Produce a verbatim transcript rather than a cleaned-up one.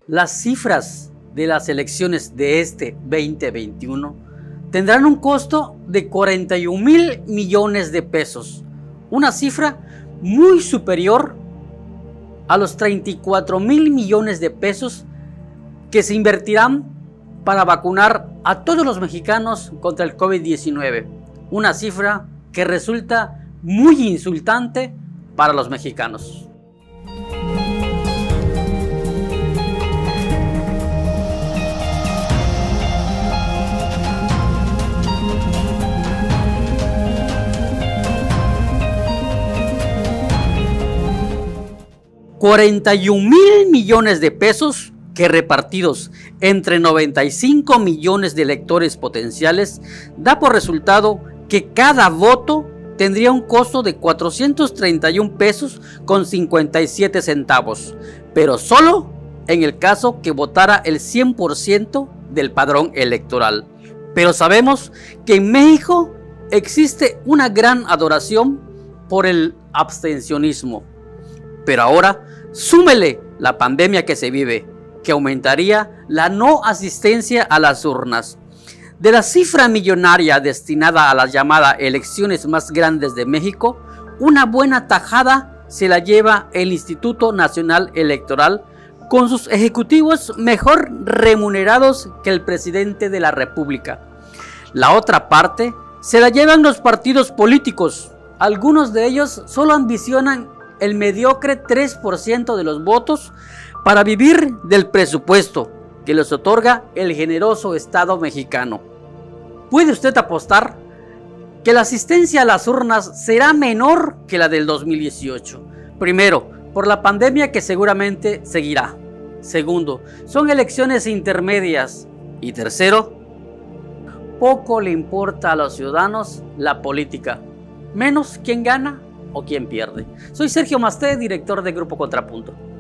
Las cifras de las elecciones de este veinte veintiuno tendrán un costo de cuarenta y un mil millones de pesos, una cifra muy superior a los treinta y cuatro mil millones de pesos que se invertirán para vacunar a todos los mexicanos contra el COVID diecinueve, una cifra que resulta muy insultante para los mexicanos. cuarenta y un mil millones de pesos que repartidos entre noventa y cinco millones de electores potenciales da por resultado que cada voto tendría un costo de cuatrocientos treinta y un pesos con cincuenta y siete centavos, pero solo en el caso que votara el cien por ciento del padrón electoral. Pero sabemos que en México existe una gran adoración por el abstencionismo. Pero ahora, súmele la pandemia que se vive, que aumentaría la no asistencia a las urnas. De la cifra millonaria destinada a las llamadas elecciones más grandes de México, una buena tajada se la lleva el Instituto Nacional Electoral, con sus ejecutivos mejor remunerados que el presidente de la República. La otra parte se la llevan los partidos políticos. Algunos de ellos solo ambicionan el mediocre tres por ciento de los votos para vivir del presupuesto que les otorga el generoso Estado mexicano. ¿Puede usted apostar que la asistencia a las urnas será menor que la del dos mil dieciocho? Primero, por la pandemia que seguramente seguirá. Segundo, son elecciones intermedias. Y tercero, poco le importa a los ciudadanos la política, menos quién gana o quién pierde. Soy Sergio Masté, director de Grupo Contrapunto.